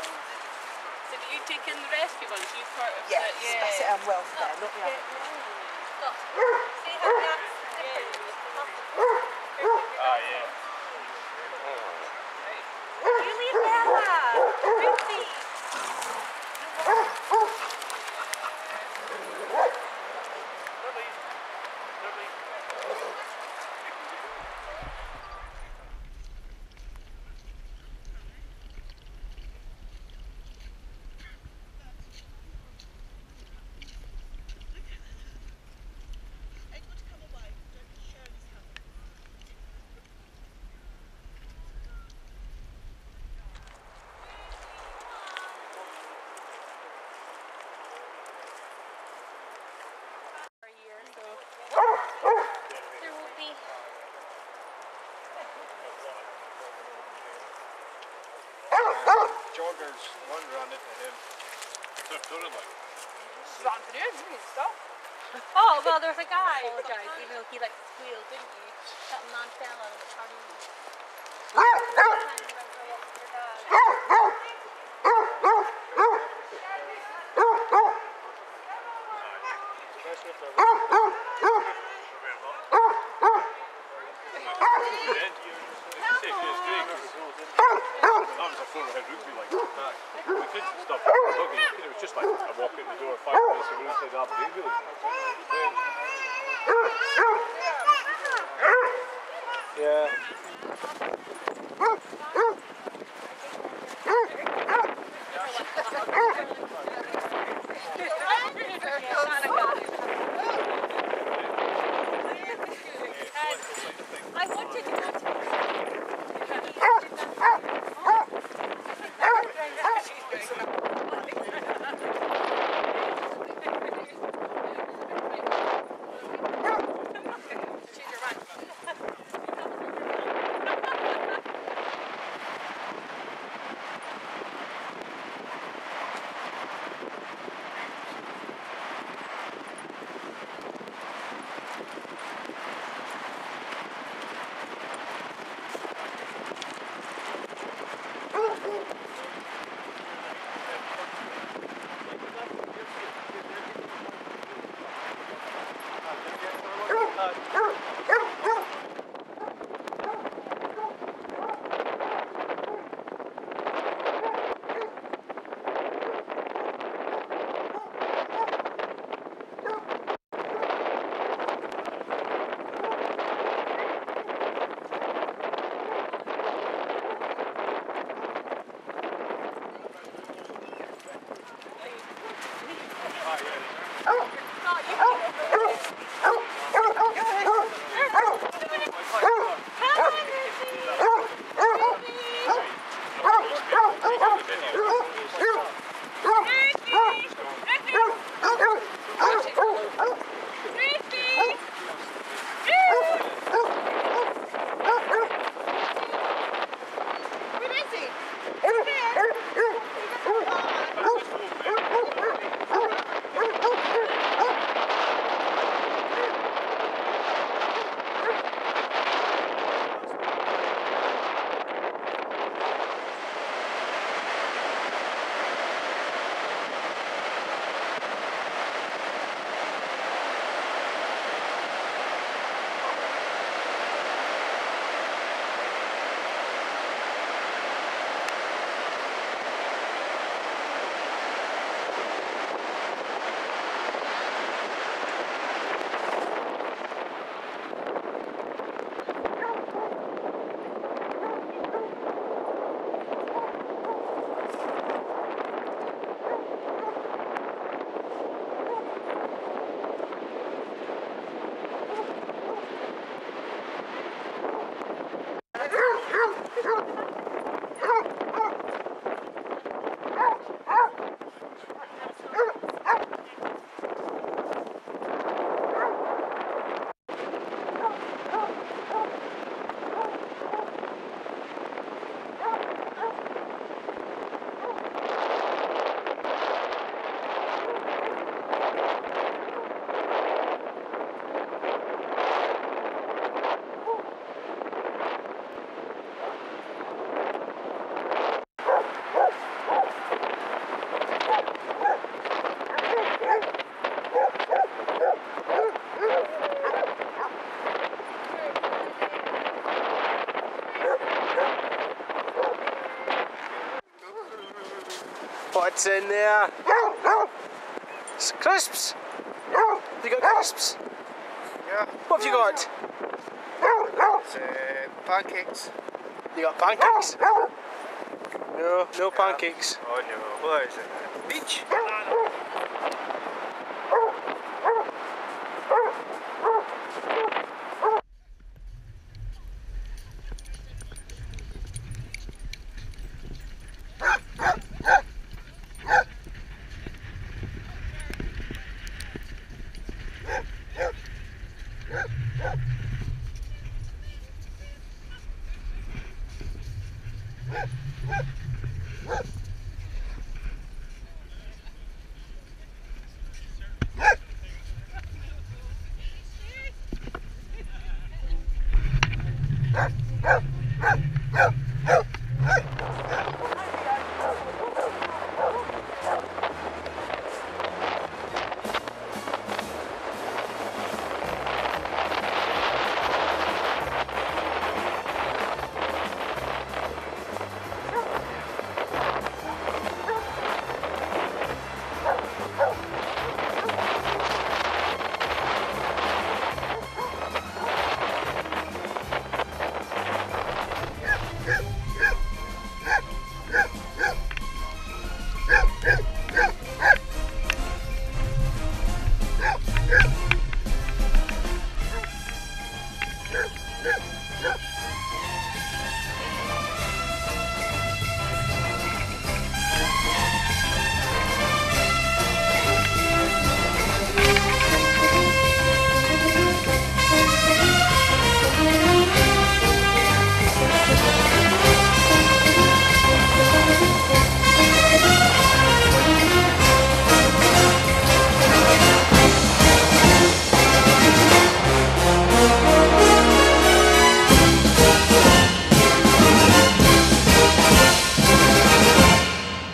So do you take in the rescue ones? You part of Yes, the... Yeah. that's it, I'm welfare, not the other. See how that's different? Ah, yeah. You leave Bella! Ruthie! There will be. Joggers one run into him. So totally. Stop. Oh, well, there's a guy. I apologize, even though he like squealed, didn't he? That man fell out of the car. That was a four-head rugby like that. We could stop talking. It was just like a walk in the door, 5 minutes ago inside Aberdeen, really. Yeah. I wanted to go to What's in there? It's crisps. You got crisps? Yeah. What have you got? It's pancakes. You got pancakes? No, no pancakes. Oh no, what is it? Peach? Yeah.